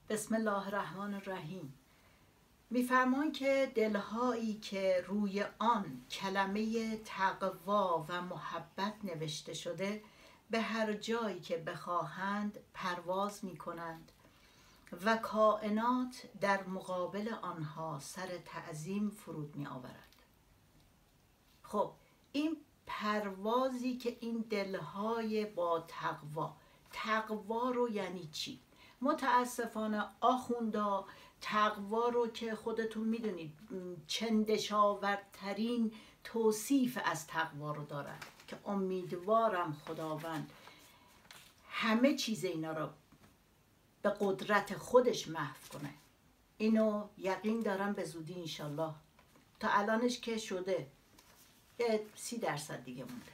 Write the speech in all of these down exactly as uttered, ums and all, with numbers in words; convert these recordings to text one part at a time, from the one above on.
بسم الله الرحمن الرحیم. میفرمان که دلهایی که روی آن کلمه تقوا و محبت نوشته شده به هر جایی که بخواهند پرواز میکنند و کائنات در مقابل آنها سر تعظیم فرود می آورد. خب این پروازی که این دلهای با تقوا، تقوا رو یعنی چی؟ متاسفانه آخوندا تقوا رو که خودتون میدونید چندشاورترین توصیف از تقوا رو دارن که امیدوارم خداوند همه چیز اینا رو به قدرت خودش محو کنه. اینو یقین دارم به زودی انشالله. تا الانش که شده یه سی درصد دیگه مونده.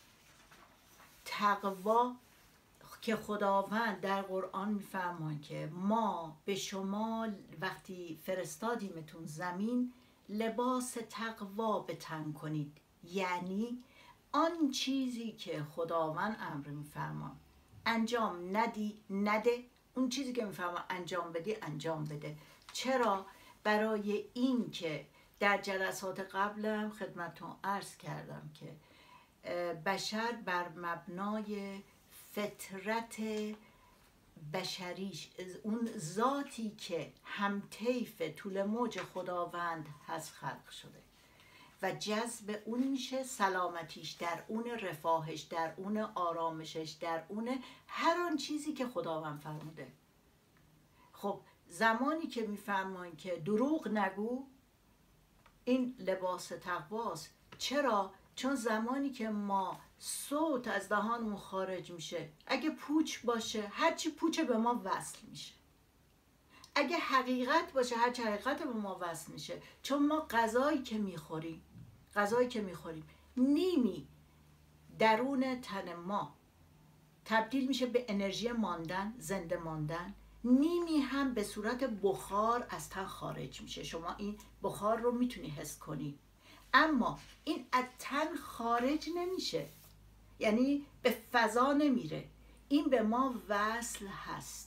تقوا که خداوند در قرآن میفرمان که ما به شما وقتی فرستادیمتون زمین لباس تقوا به تن کنید، یعنی آن چیزی که خداوند امر میفرمان انجام ندی نده، اون چیزی که میفرمان انجام بدی انجام بده. چرا؟ برای این که در جلسات قبلم خدمتتون عرض کردم که بشر بر مبنای فطرت بشریش، اون ذاتی که همطیف طول موج خداوند هست خلق شده و جذب اون میشه، سلامتیش در اون، رفاهش در اون، آرامشش در اون، هر آن چیزی که خداوند فرموده. خب زمانی که میفرمان که دروغ نگو، این لباس تقواست. چرا؟ چون زمانی که ما صوت از دهانمون خارج میشه، اگه پوچ باشه هرچی پوچه به ما وصل میشه، اگه حقیقت باشه هرچی حقیقت به ما وصل میشه. چون ما غذایی که میخوریم غذایی که میخوریم نیمی درون تن ما تبدیل میشه به انرژی ماندن، زنده ماندن، نیمی هم به صورت بخار از تن خارج میشه. شما این بخار رو میتونی حس کنی، اما این از تن خارج نمیشه، یعنی به فضا نمیره، این به ما وصل هست.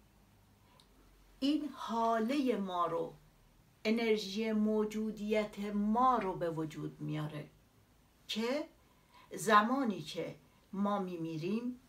این حاله ما رو، انرژی موجودیت ما رو به وجود میاره که زمانی که ما میمیریم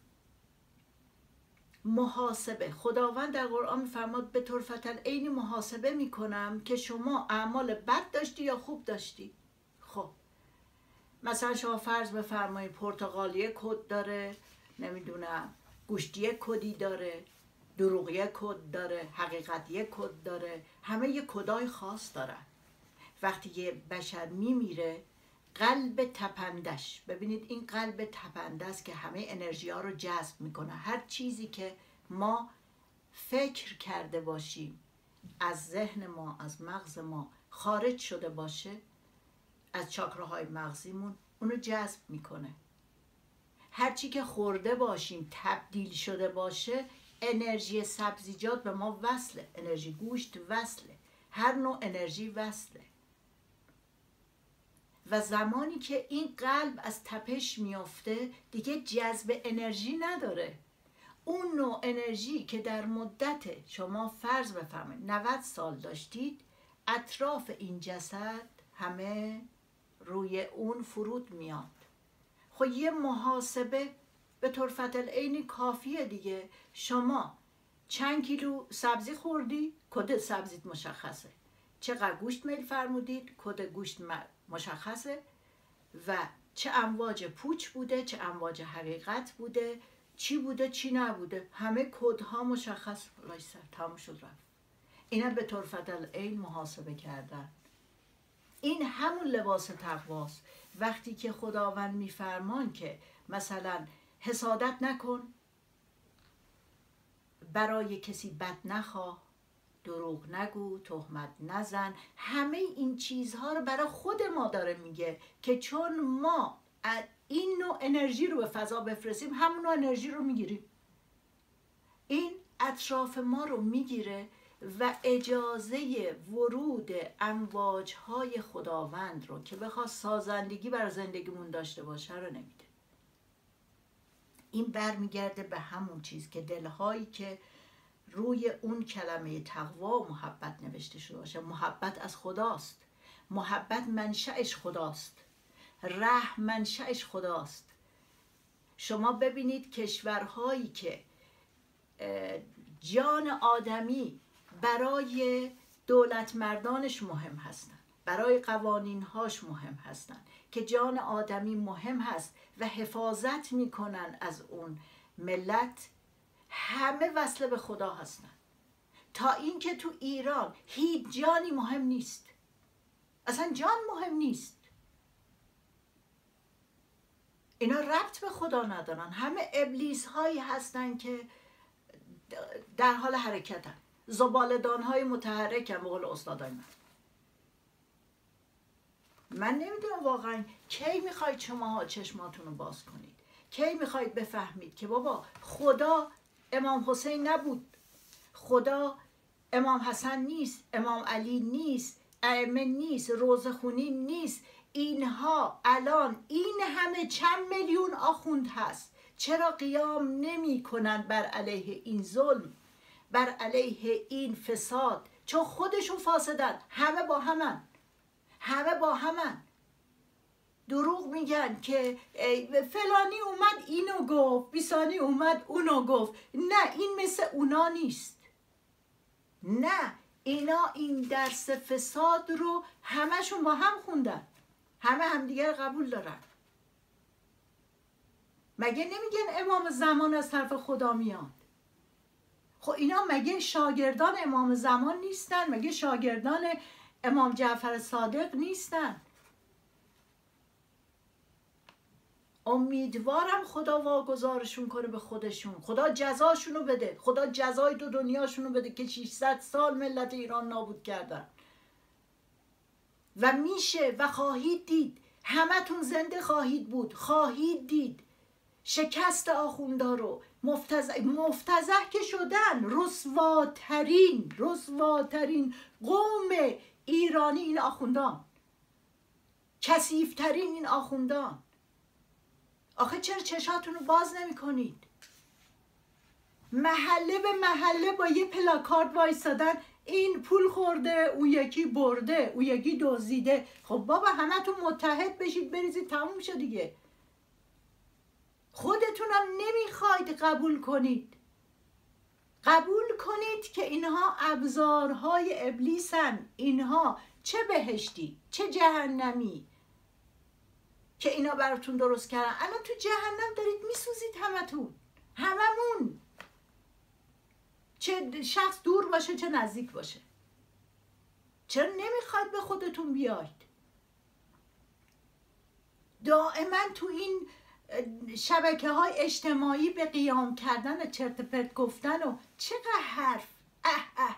محاسبه، خداوند در قرآن میفرماد به طرفة العین محاسبه میکنم که شما اعمال بد داشتی یا خوب داشتی. خب مثلا شما فرض بفرمایید پرتقالیه کد داره، نمیدونم گوشتیه کدی داره، دروغیه کد داره، حقیقتیه کد داره، همه یه کدای خاص دارن. وقتی یه بشر میمیره قلب تپندش، ببینید این قلب تپنده است که همه انرژی ها رو جذب میکنه. هر چیزی که ما فکر کرده باشیم از ذهن ما، از مغز ما خارج شده باشه، از چاکراهای مغزیمون اونو جذب میکنه. هر چی که خورده باشیم تبدیل شده باشه، انرژی سبزیجات به ما وصله، انرژی گوشت وصله، هر نوع انرژی وصله. و زمانی که این قلب از تپش میافته دیگه جذب انرژی نداره. اون نوع انرژی که در مدت شما فرض بفرمایید نود سال داشتید، اطراف این جسد همه روی اون فرود میاد. خب یه محاسبه به طرفة العین کافیه دیگه. شما چند کیلو سبزی خوردی، کد سبزیت مشخصه. چقدر گوشت میل فرمودید، کد گوشت مشخصه. و چه امواج پوچ بوده، چه امواج حقیقت بوده، چی بوده چی نبوده، همه کدها مشخص. لایسر تمام شد رفت. اینا به طرفة العین محاسبه کردن. این همون لباس تقواست. وقتی که خداوند میفرمان که مثلا حسادت نکن، برای کسی بد نخواه، دروغ نگو، تهمت نزن، همه این چیزها رو برای خود ما داره میگه که چون ما این نوع انرژی رو به فضا بفرستیم همون نوع انرژی رو میگیریم. این اطراف ما رو میگیره و اجازه ورود امواجهای خداوند رو که بخواد سازندگی برای زندگیمون داشته باشه رو نمیده. این برمیگرده به همون چیز که دلهایی که روی اون کلمه تقوا و محبت نوشته شده باشه. محبت از خداست، محبت منشأش خداست، رحم منشأش خداست. شما ببینید کشورهایی که جان آدمی برای دولت مردانش مهم هستن، برای قوانینهاش مهم هستن، که جان آدمی مهم هست و حفاظت میکنن از اون ملت، همه وصله به خدا هستن. تا اینکه تو ایران هیچ جانی مهم نیست، اصلا جان مهم نیست. اینا ربط به خدا ندارن، همه ابلیس هایی هستن که در حال حرکتن، زبالدان های متحرکن به قول استادای من. من نمیدونم واقعا کی میخواید شما چشماتون رو باز کنید، کی میخواید بفهمید که بابا خدا امام حسین نبود، خدا امام حسن نیست، امام علی نیست، ائمه نیست، روزخونی نیست. اینها الان این همه چند میلیون آخوند هست، چرا قیام نمی کنن بر علیه این ظلم، بر علیه این فساد؟ چون خودشون فاسدن، همه با همن، همه با همن. دروغ میگن که فلانی اومد اینو گفت، بیسانی اومد اونو گفت. نه، این مثل اونا نیست. نه، اینا این درس فساد رو همشون با هم خوندن، همه همدیگر قبول دارن. مگه نمیگن امام زمان از طرف خدا میاد؟ خب اینا مگه شاگردان امام زمان نیستن؟ مگه شاگردان امام جعفر صادق نیستن؟ امیدوارم خدا واگذارشون کنه به خودشون، خدا جزاشونو بده، خدا جزای دو دنیاشونو بده که ششصد سال ملت ایران نابود کردن. و میشه و خواهید دید، همتون زنده خواهید بود، خواهید دید شکست آخوندا رو. مفتضح مفتضح که شدن، رسواترین رسواترین قوم ایرانی این آخوندان، کثیف‌ترین این آخوندان. آخه چرا چشاتون رو باز نمی کنید؟ محله به محله با یه پلاکارد وایستادن، این پول خورده، اون یکی برده، اون یکی دزدیده. خب بابا همتون متحد بشید بریزید، تموم شد دیگه. خودتونم نمیخواید قبول کنید. قبول کنید که اینها ابزارهای ابلیسن، اینها چه بهشتی چه جهنمی که اینا براتون درست کردن. الان تو جهنم دارید میسوزید همتون، هممون، چه شخص دور باشه چه نزدیک باشه. چرا نمیخواید به خودتون بیاید؟ دائما تو این شبکه های اجتماعی به قیام کردن و چرت پرت گفتن و چقدر حرف. اه اه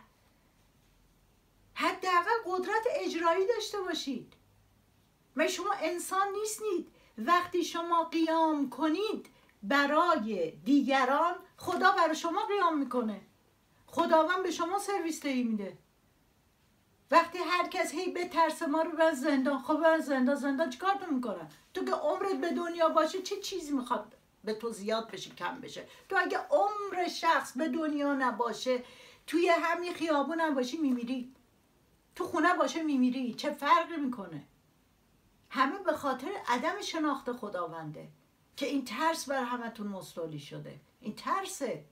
حداقل قدرت اجرایی داشته باشید. مگه شما انسان نیستید؟ وقتی شما قیام کنید برای دیگران، خدا برای شما قیام میکنه، خداوند به شما سرویس دهی میده. وقتی هر کس هی به ترس ما رو بر زندان، خب بر زندان زندان چیکار تو میکنن؟ تو که عمرت به دنیا باشه چه چیزی میخواد به تو زیاد بشه کم بشه؟ تو اگه عمر شخص به دنیا نباشه، توی همین خیابون هم باشی میمیری، تو خونه باشه میمیری، چه فرقی میکنه؟ همه به خاطر عدم شناخت خداونده که این ترس بر همتون مستولی شده. این ترسه.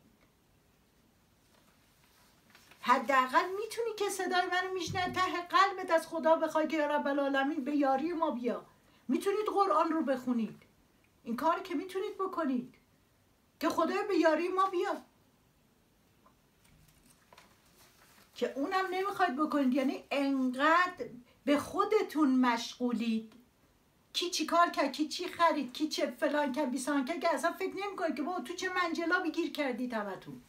حداقل میتونی که صدای منو میشنه ته قلبت از خدا بخوای که یا رب العالمین به یاری ما بیا. میتونید قرآن رو بخونید، این کاری که میتونید بکنید که خدای به یاری ما بیا، که اونم نمیخواید بکنید. یعنی انقدر به خودتون مشغولید، کی چی کار کرد، کی چی خرید، کی چه فلان کرد بیسان کرد، که اصلا فکر نمی کنید که بابا تو چه منجلا بگیر کردید همتون.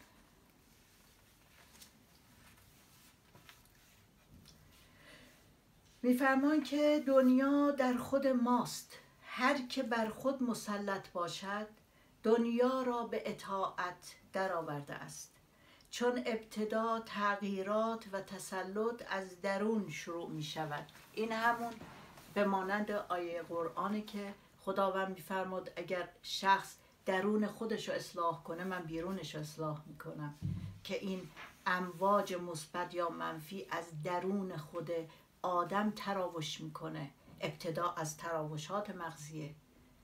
میفرمان که دنیا در خود ماست، هر که بر خود مسلط باشد دنیا را به اطاعت درآورده است، چون ابتدا تغییرات و تسلط از درون شروع می شود. این همون به مانند آیه قرآنه که خداوند میفرماد اگر شخص درون خودش رو اصلاح کنه من بیرونش رو اصلاح میکنم. که این امواج مثبت یا منفی از درون خود آدم تراوش میکنه. ابتدا از تراوشات مغزیه.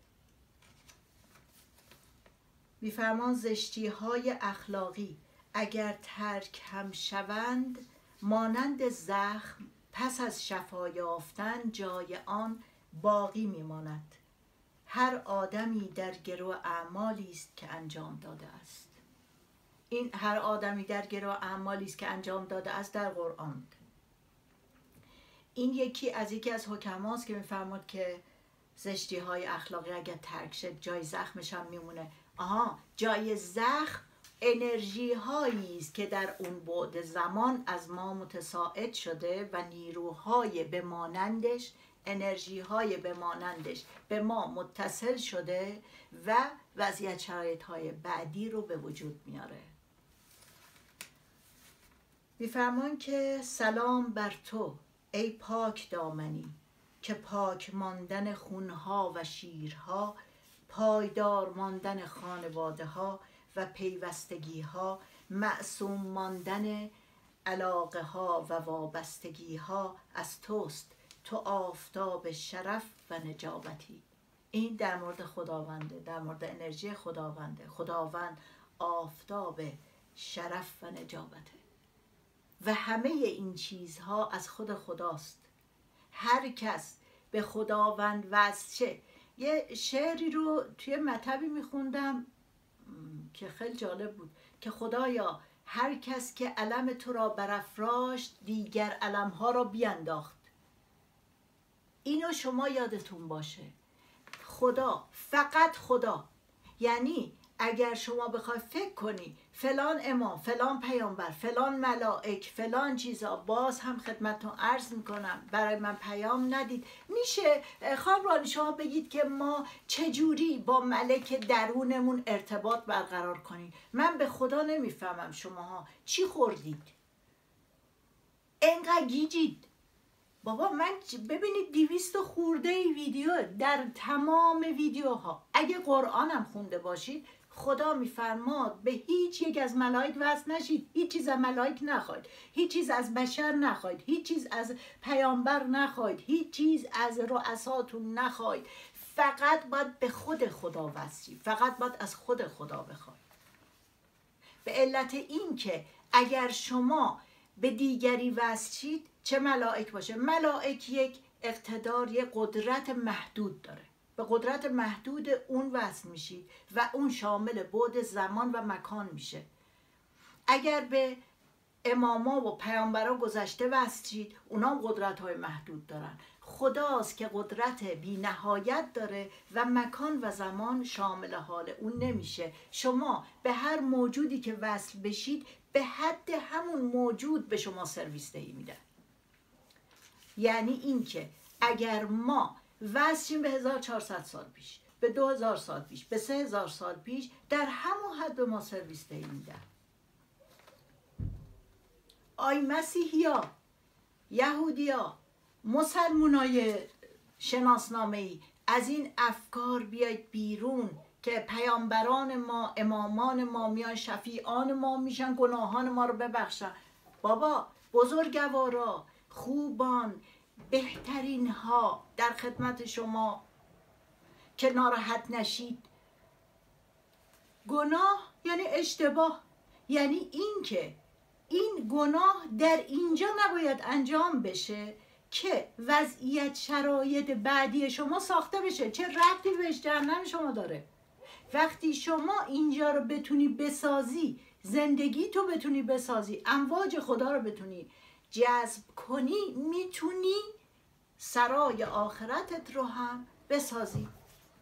میفرمان زشتی های اخلاقی اگر ترک هم شوند، مانند زخم پس از شفا یافتن جای آن باقی میماند. هر آدمی در گرو اعمالی است که انجام داده است. این هر آدمی در گرو اعمالی است که انجام داده است در قرآن. این یکی از یکی از حکماست که میفرماد که زشتی های اخلاقی اگر ترک شد جای زخمش هم میمونه. آها، جای زخم انرژی هایی است که در اون بعد زمان از ما متساعد شده و نیروهای بمانندش، انرژی های بمانندش به ما متصل شده و وضعیت شرایط های بعدی رو به وجود میاره. میفرمان که سلام بر تو ای پاک دامنی، که پاک ماندن خونها و شیرها، پایدار ماندن خانواده ها و پیوستگی ها، معصوم ماندن علاقه ها و وابستگی ها از توست. تو آفتاب شرف و نجابتی. این در مورد خداونده، در مورد انرژی خداونده. خداوند آفتاب شرف و نجابته و همه این چیزها از خود خداست. هر کس به خداوند وصل شه. یه شعری رو توی مطبی میخوندم که خیلی جالب بود که خدایا هر کس که علم تو را برافراشت، دیگر علمها را بینداخت. اینو شما یادتون باشه، خدا، فقط خدا. یعنی اگر شما بخوای فکر کنی فلان امام، فلان پیامبر، فلان ملائک، فلان چیزا، باز هم خدمتتون عرض میکنم برای من پیام ندید. میشه خانم رانی شما بگید که ما چجوری با ملک درونمون ارتباط برقرار کنیم؟ من به خدا نمیفهمم شماها چی خوردید انقدر گیجید. بابا من ببینید دویست خورده ویدیو در تمام ویدیوها. اگه قرآنم خونده باشید خدا میفرماد به هیچ یک از ملائک وصل نشید. هیچ چیز از ملائک نخواید، هیچ چیز از بشر نخواید، هیچ چیز از پیامبر نخواید، هیچ چیز از رؤساتون نخواید. فقط باید به خود خدا وصلید، فقط باید از خود خدا بخواید. به علت این که اگر شما به دیگری وصل شید، چه ملائک باشه، ملائک یک اقتدار، یک قدرت محدود داره. به قدرت محدود اون وصل میشید و اون شامل بعد زمان و مکان میشه. اگر به اماما و پیامبرا گذشته وصل شید، اونا هم قدرت های محدود دارن. خداست که قدرت بی نهایت داره و مکان و زمان شامل حال اون نمیشه. شما به هر موجودی که وصل بشید به حد همون موجود به شما سرویس دهی میدن. یعنی این که اگر ما وصلیم به هزار و چهارصد سال پیش، به دو هزار سال پیش، به سه هزار سال پیش، در همون حد به ما سرویس دهی میدن. آی مسیحیا، یهودیا، مسلمونای شناسنامه‌ای، از این افکار بیاید بیرون که پیامبران ما، امامان ما میان شفیعان ما میشن، گناهان ما رو ببخشن. بابا بزرگوارا، خوبان، بهترین ها در خدمت شما که ناراحت نشید. گناه یعنی اشتباه، یعنی این که این گناه در اینجا نباید انجام بشه که وضعیت شرایط بعدی شما ساخته بشه. چه ربطی بهش جهنم شما داره؟ وقتی شما اینجا رو بتونی بسازی، زندگی تو بتونی بسازی، امواج خدا رو بتونی جذب کنی، میتونی سرای آخرتت رو هم بسازی.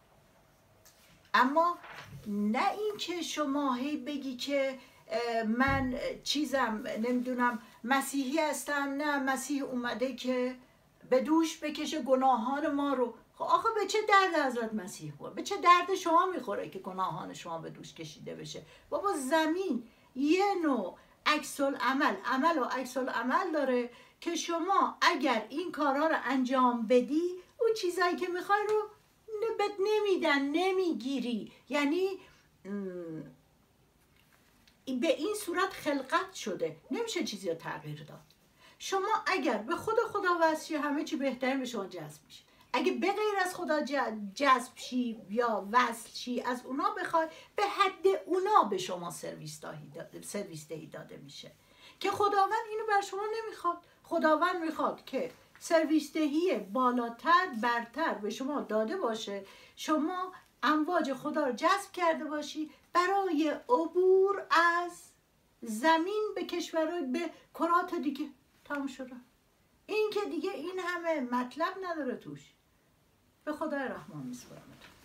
اما نه این که شما هی بگی که من چیزم نمیدونم مسیحی هستم، نه مسیح اومده که به دوش بکشه گناهان ما رو. خب آخه به چه درد حضرت مسیح بود؟ به چه درد شما میخوره که گناهان شما به دوش کشیده بشه؟ بابا زمین یه نوع عکس العمل، عمل و عکس العمل داره که شما اگر این کارها رو انجام بدی، اون چیزایی که میخوای رو بهت نمیدن، نمیگیری. یعنی به این صورت خلقت شده، نمیشه چیزی رو تغییر داد. شما اگر به خود خدا وصل همه چی بهترین به شما جذب میشه. اگه به غیر از خدا جذب شی یا وصل شی، از اونا بخوای، به حد اونا به شما سرویس دهی سرویس دهی داده میشه که خداوند اینو بر شما نمیخواد. خداوند میخواد که سرویس دهی بالاتر برتر به شما داده باشه، شما امواج خدا رو جذب کرده باشی برای عبور از زمین به کشورهای به کرات دیگه. تمام شده. این که دیگه این همه مطلب نداره توش. به خدای رحمان میسپارم.